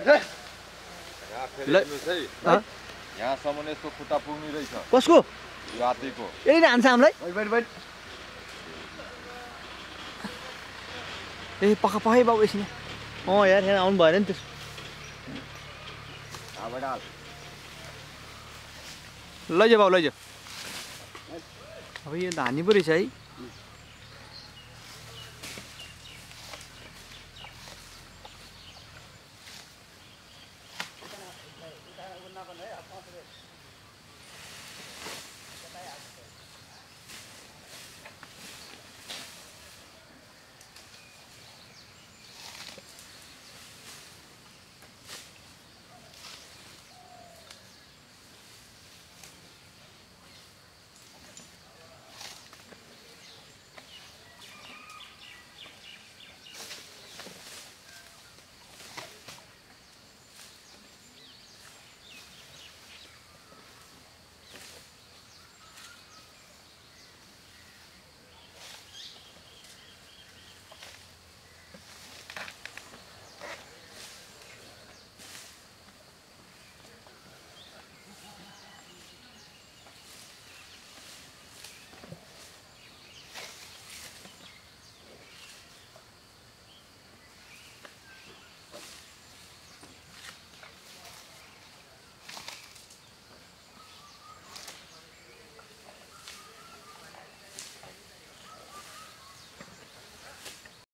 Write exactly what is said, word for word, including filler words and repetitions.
यहाँसम्म यस्तो खुट्टा पुग्ने रहेछ कसको यो हात्तीको यही नै हान्छ हामीलाई ए पक्का पक्कै बाबु एकछिन अँ यार यहाँ आउनु भएन नि त्यसो लैजाऊ बाबु लैजाऊ अब यो धानी पो रहेछ है